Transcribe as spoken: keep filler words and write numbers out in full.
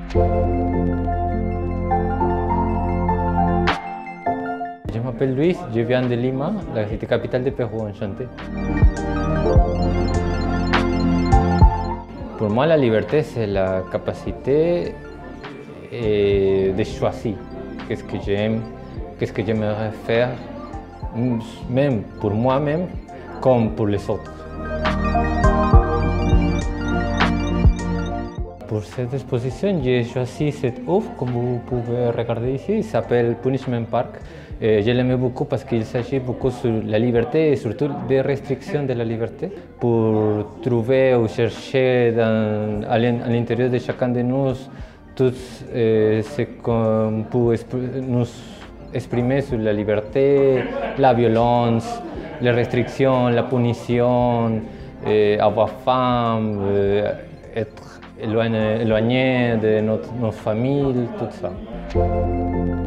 Je m'appelle Luis, je viens de Lima, la cité capitale du Pérou, enchanté. Pour moi, la liberté, c'est la capacité de choisir qu'est-ce que j'aime, qu'est-ce que j'aimerais faire, même pour moi-même, comme pour les autres. Pour cette exposition, j'ai choisi cette œuvre, comme vous pouvez regarder ici, il s'appelle Punishment Park. Et je l'aimais beaucoup parce qu'il s'agit beaucoup sur la liberté et surtout des restrictions de la liberté pour trouver ou chercher dans, à l'intérieur de chacun de nous tout euh, ce qu'on peut nous exprimer sur la liberté, la violence, les restrictions, la punition, euh, avoir faim, euh, être éloigné, éloigné de notre, notre famille, tout ça.